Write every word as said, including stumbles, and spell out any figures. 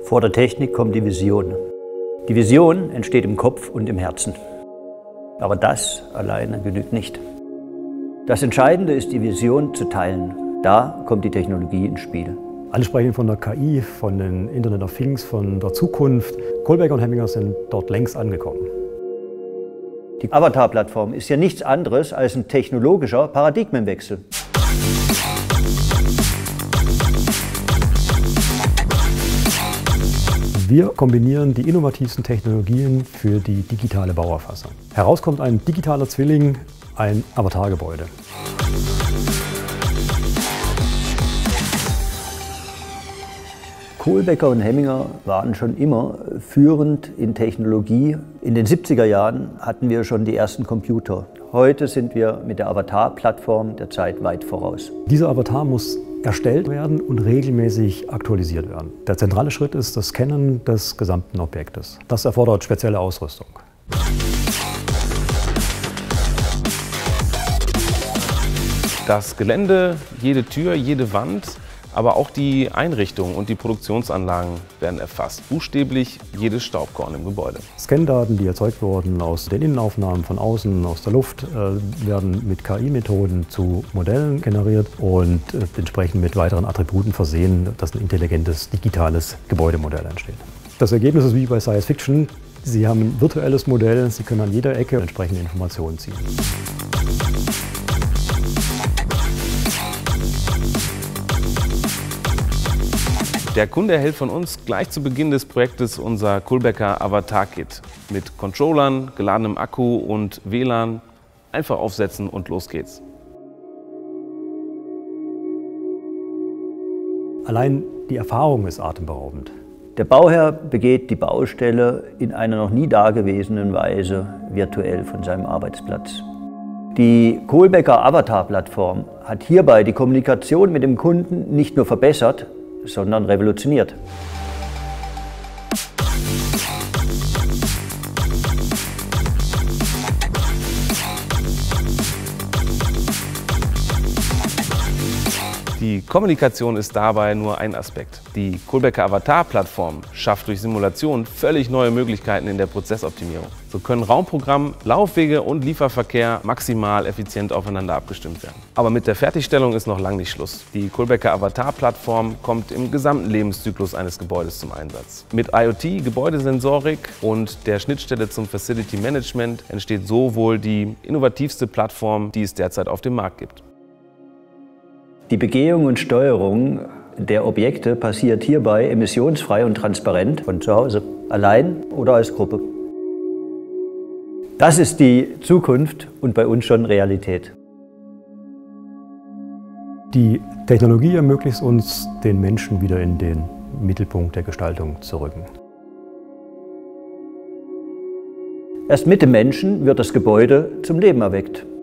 Vor der Technik kommt die Vision. Die Vision entsteht im Kopf und im Herzen. Aber das alleine genügt nicht. Das Entscheidende ist, die Vision zu teilen. Da kommt die Technologie ins Spiel. Alle sprechen von der K I, von den Internet of Things, von der Zukunft. Kohlberger und Hemminger sind dort längst angekommen. Die Avatar-Plattform ist ja nichts anderes als ein technologischer Paradigmenwechsel. Wir kombinieren die innovativsten Technologien für die digitale Bauerfassung. Heraus kommt ein digitaler Zwilling, ein Avatargebäude. Kohlberger und Hemminger waren schon immer führend in Technologie. In den siebziger Jahren hatten wir schon die ersten Computer. Heute sind wir mit der Avatar-Plattform der Zeit weit voraus. Dieser Avatar muss erstellt werden und regelmäßig aktualisiert werden. Der zentrale Schritt ist das Scannen des gesamten Objektes. Das erfordert spezielle Ausrüstung. Das Gelände, jede Tür, jede Wand, aber auch die Einrichtungen und die Produktionsanlagen werden erfasst. Buchstäblich jedes Staubkorn im Gebäude. Scandaten, die erzeugt wurden aus den Innenaufnahmen von außen, aus der Luft, äh, werden mit K I-Methoden zu Modellen generiert und äh, entsprechend mit weiteren Attributen versehen, dass ein intelligentes, digitales Gebäudemodell entsteht. Das Ergebnis ist wie bei Science Fiction. Sie haben ein virtuelles Modell, Sie können an jeder Ecke entsprechende Informationen ziehen. Der Kunde erhält von uns gleich zu Beginn des Projektes unser Kohlberger Avatar Kit mit Controllern, geladenem Akku und W L A N. Einfach aufsetzen und los geht's. Allein die Erfahrung ist atemberaubend. Der Bauherr begeht die Baustelle in einer noch nie dagewesenen Weise virtuell von seinem Arbeitsplatz. Die Kohlberger Avatar-Plattform hat hierbei die Kommunikation mit dem Kunden nicht nur verbessert, sondern revolutioniert. Die Kommunikation ist dabei nur ein Aspekt. Die Kohlberger Avatar-Plattform schafft durch Simulation völlig neue Möglichkeiten in der Prozessoptimierung. So können Raumprogramm, Laufwege und Lieferverkehr maximal effizient aufeinander abgestimmt werden. Aber mit der Fertigstellung ist noch lange nicht Schluss. Die Kohlberger Avatar-Plattform kommt im gesamten Lebenszyklus eines Gebäudes zum Einsatz. Mit I O T, Gebäudesensorik und der Schnittstelle zum Facility Management entsteht so wohl die innovativste Plattform, die es derzeit auf dem Markt gibt. Die Begehung und Steuerung der Objekte passiert hierbei emissionsfrei und transparent von zu Hause, allein oder als Gruppe. Das ist die Zukunft und bei uns schon Realität. Die Technologie ermöglicht uns, den Menschen wieder in den Mittelpunkt der Gestaltung zu rücken. Erst mit dem Menschen wird das Gebäude zum Leben erweckt.